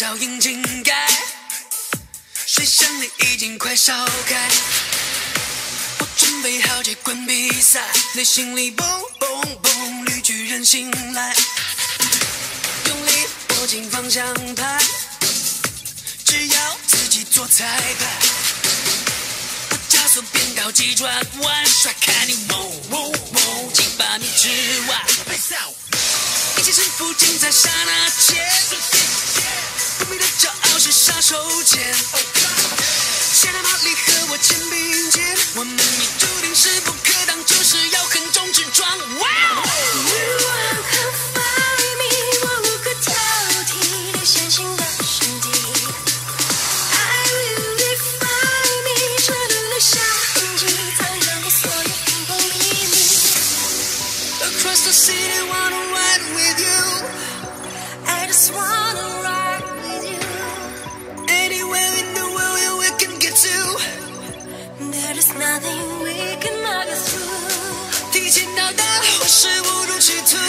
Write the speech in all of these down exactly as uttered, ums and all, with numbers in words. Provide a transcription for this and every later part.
烧引擎盖，水箱里已经快烧开。我准备好接管比赛，内心里蹦蹦蹦，绿巨人醒来，用力握紧方向盘，只要自己做裁判。我加速变高，急转弯，甩开你，喔喔喔，几百米之外。一切胜负尽在刹那间，不灭的骄傲是杀手锏。现在马力和我肩并肩，我们已注定势不可挡，就是要横冲直撞。哇！ 欲望和发明，我无可挑剔，你先行的身体。I will define me， 彻底留下痕迹，藏着我所有阴谋秘密。 Across the city, wanna ride with you. I just wanna ride with you. Anywhere in the world yeah, we can get to. There is nothing we cannot get through. 提前到达或是误入歧途，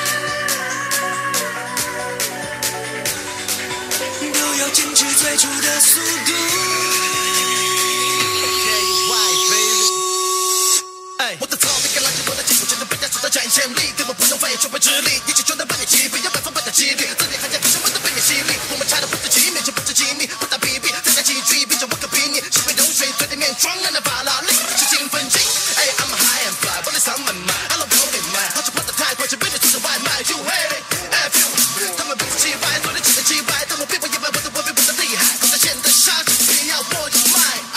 都要坚持最初的速度。 我的草莓跟垃圾我的技术，全都被加速的展现力，对我不用费全倍之力，一起就能把你击毙，要百分百的激励，字里行间什么都被你吸力，我们差的不是几米，就不是几米，不打比比，再加几句，比着我可比你，是被流水嘴里面装满了法拉利，是兴奋剂。哎 ，I'm high and fly， 我的嗓门慢 ，I love holding man， 好像跑得太快，却被你出的外卖，You hate it，F you， 他们不是气派，做的只能击败，但我并不意外，我的我比我的厉害，我在线的杀手，只要我有卖，哎。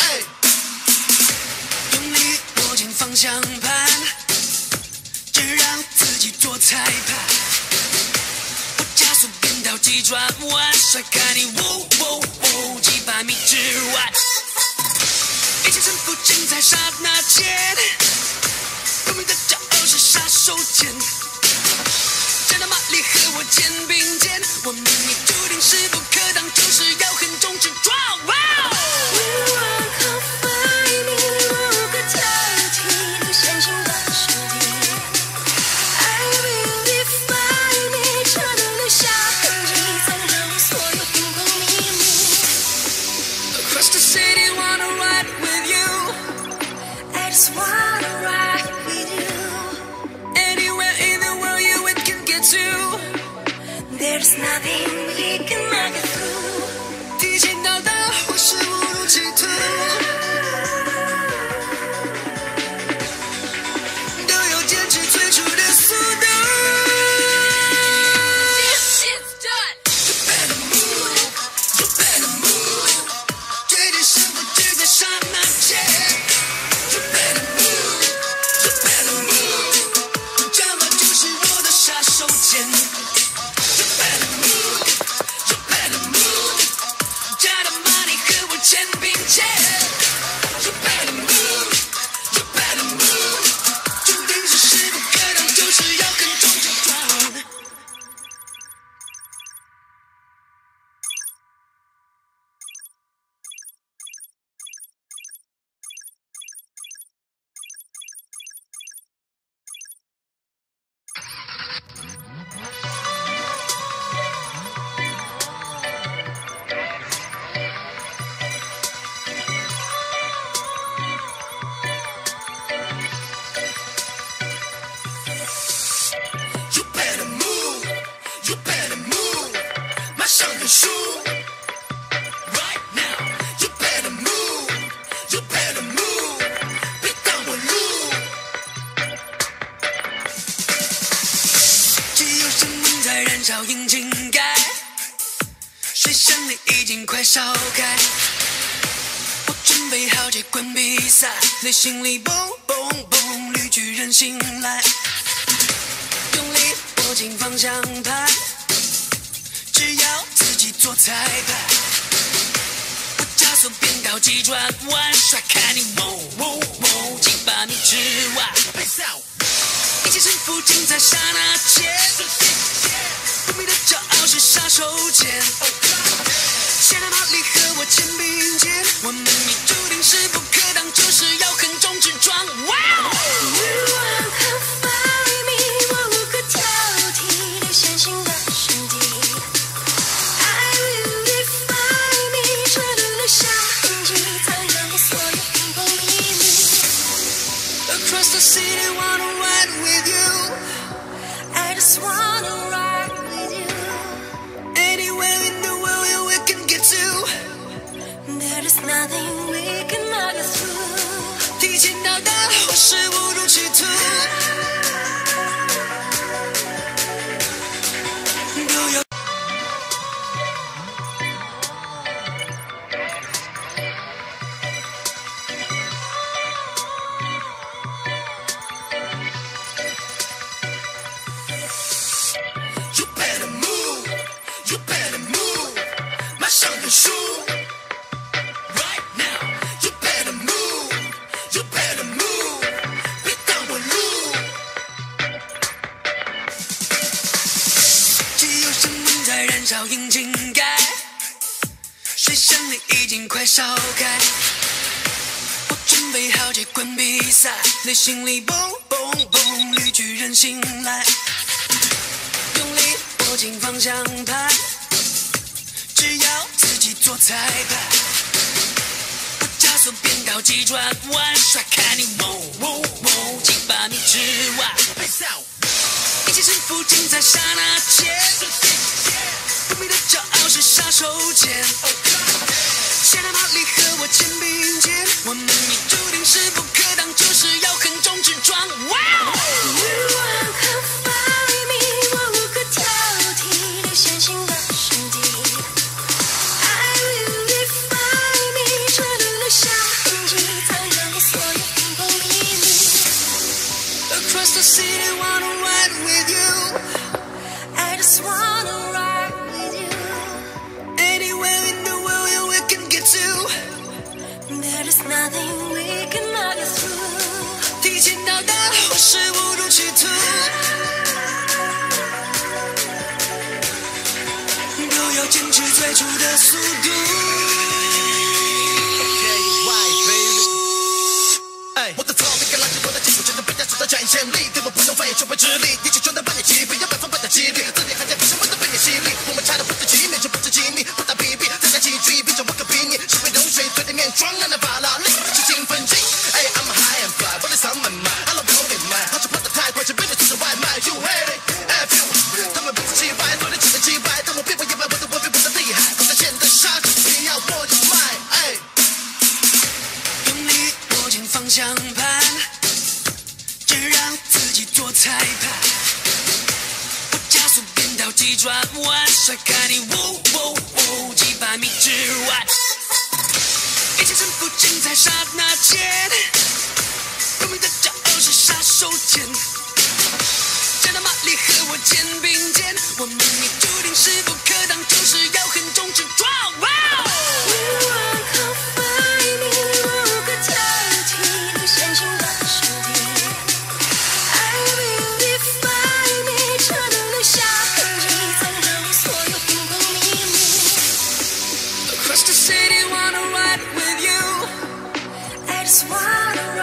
用力握紧方向盘，只让自己做裁判。我加速变道，急转弯，甩开你，喔喔喔，几百米之外。一切胜负尽在刹那间，不灭的骄傲是杀手锏。加大马力和我肩并肩，我们已注定势不可挡，就是要横冲直撞。哇！ 欲望和发明，我无可挑剔，你先行的身体。I will define me， 彻底留下痕迹，藏着我所有阴谋秘密。 Across the city, wanna ride with you. I just wanna ride with you. Anywhere in the world, yeah, we can get to. There's nothing we cannot get through. 提前到达或是误入歧途，都要坚持最初的速度。 This is done. You better move, you better move， 决定胜负只在刹那间。You better move, you better move， 这么就是我的杀手锏。You better move, you better move， 加大马力和我肩并肩。You better move, you better move， 注定是势不可挡，就是要横冲直撞。You better move, you better move， 马上认输。Right now, you better move, you better move， 别挡我路。只有生命在燃烧引擎盖，水箱里已经快烧开。我准备好接管比赛，内心里蹦蹦蹦，绿巨人醒来。用力握紧方向盘，只要自己做裁判。我加速变高，急转弯，甩开你，喔喔喔，几百米之外。一切胜负尽在刹那间，不灭的骄傲是杀手锏。现在马力和我肩并肩，我们已注定势不可挡，就是要横冲直撞。哇！ 欲望和发明，我无可挑剔，你先行的身体。I will city, wanna ride with you. I just wanna ride with you. Anywhere in the world yeah, we can get to. There is nothing we cannot get through. 提前到达或是误入歧途。都有。You better move, you better move， 马上认输。Right now, you better move, you better move， 别挡我路。机有生命在燃烧引擎盖，水箱里已经快烧开。我准备好这关比赛，内心里蹦蹦蹦，绿巨人醒来。用力握紧方向盘，只要自己做裁判。我加速变道急转弯，甩开你喔喔喔，几百米之外。一切胜负尽在刹那间，不灭的骄傲是杀手锏。现在马力和我肩并肩，我们也注定势不可挡，就是要横冲直撞。哇！ You are confine me， 我无可挑剔的线性的身体。I will define me， 彻底留下痕迹，藏着你所有阴谋秘密。 Across the city, wanna ride with you. I just wanna ride with you. Anywhere in the world, yeah, we can get to. There is nothing we cannot get through. 提前到达或是误入歧途，都要坚持最初的速度。 我的操，你敢拉起我的技术，真的被压缩的展现力，对我不用翻译全为之力，一起全能把你击毙，要百分百的激励，字里行间不是为了被你犀利，我们差的不是几米，却不是几米，不打比比，再加几句，比着我可比你，是被流水对里面装满了法拉利，是兴奋剂。哎 ，I'm high and fly， 我的嗓门满 ，I love holding my， 好像跑得太快，却被你出的外卖 ，You hate it，F you， 他们不是气派，昨天只能击败，但我并不意外，我的文笔不是厉害，我在线的杀手，只要我有卖，哎。 用力握紧方向盘，只让自己做裁判。我加速变道急转弯，甩开你喔喔喔，几百米之外。一切胜负尽在刹那间，不灭的骄傲是杀手锏。加大马力和我肩并肩，我们也注定势不可挡，就是要横冲直撞。哇！ You are confine me， 我无可挑剔的线性的身体。I will define me， 彻底留下痕迹，藏着你所有阴谋秘密。 Across the city, wanna ride with you. I just wanna